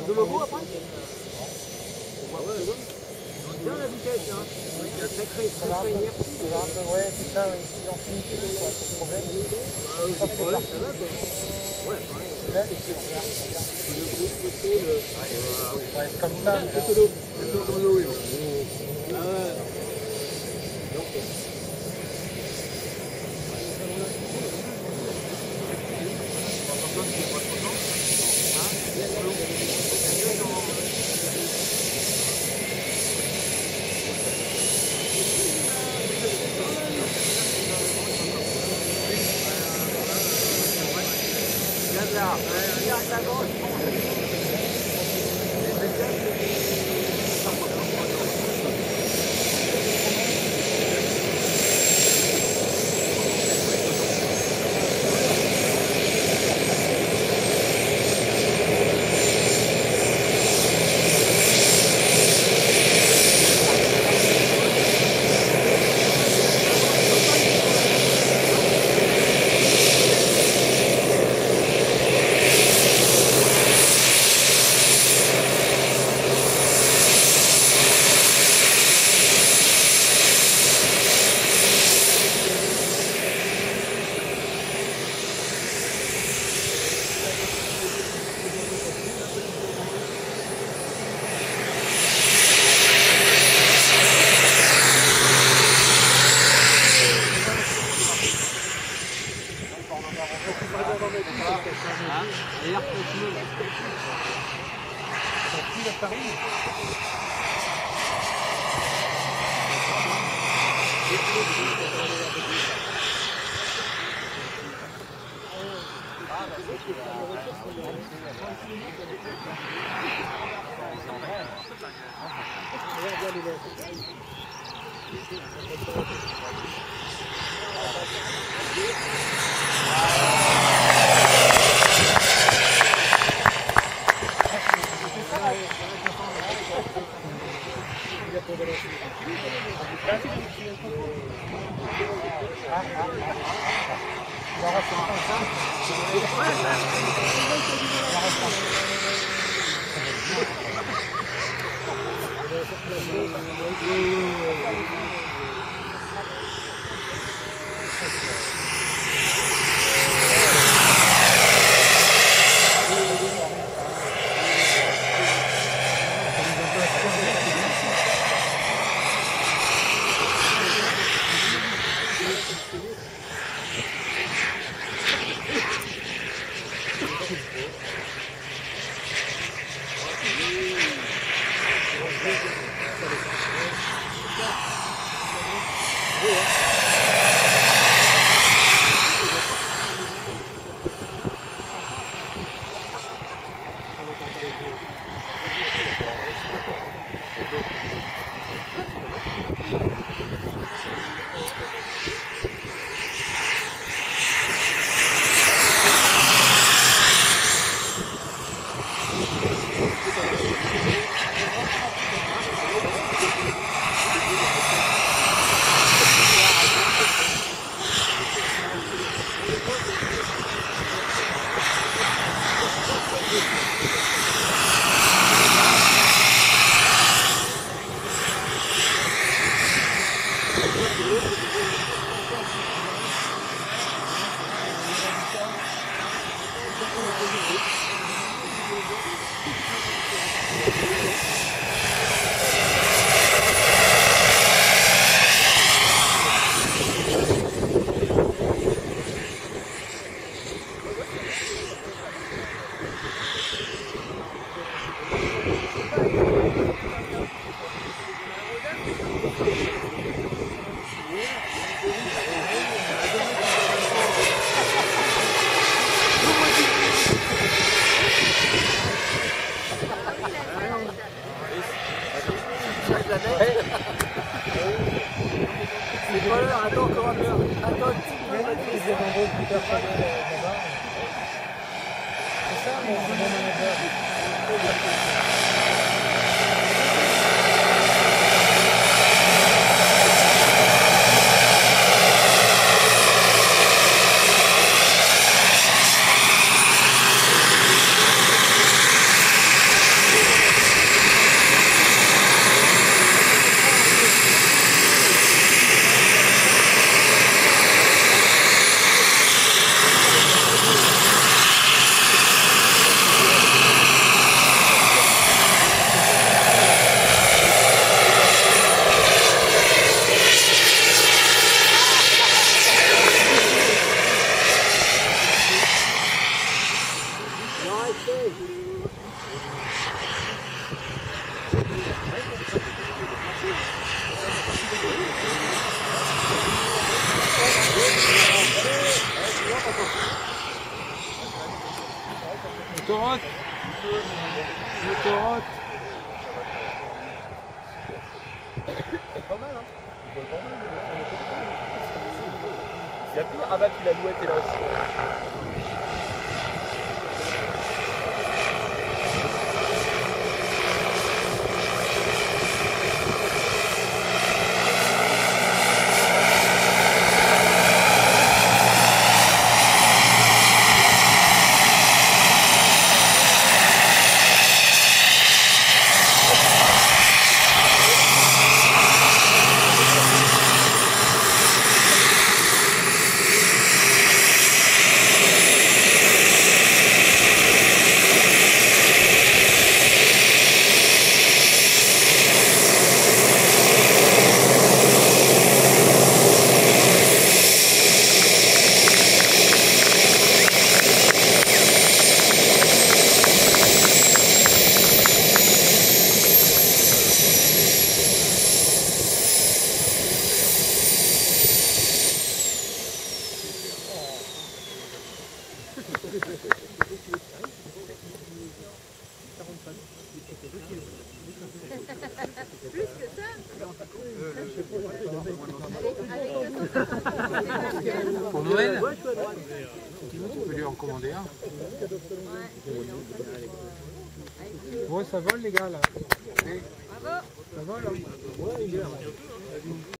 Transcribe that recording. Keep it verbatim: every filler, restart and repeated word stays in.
de logo après? On voit bien la vitesse, hein. Très très très très inertie. Ouais, c'est ça, ils ont fini tout, quoi, c'est le problème. Euh, ça va, ça va, quoi. Ouais, Là, les pieds, on regarde, on regarde. le gros côté, le... Ouais, c'est comme ça, mais C'est l'eau, c'est l'eau dans l'eau, oui. Ah ouais. Donc, regarde, regarde la gauche. C'est pas l'heure, attends encore un peu. Attends un petit peu. C'est ça, mon manager. L'autoroute. L'autoroute. C'est pas mal, hein. Il vole pas mal. Il y a plus Rabat qui l'alouette est là aussi. Plus que ça. Pour Noël, tu peux lui en commander un. Bon, ça vole les gars là. Bravo. Ça vole hein. Ouais, il est là.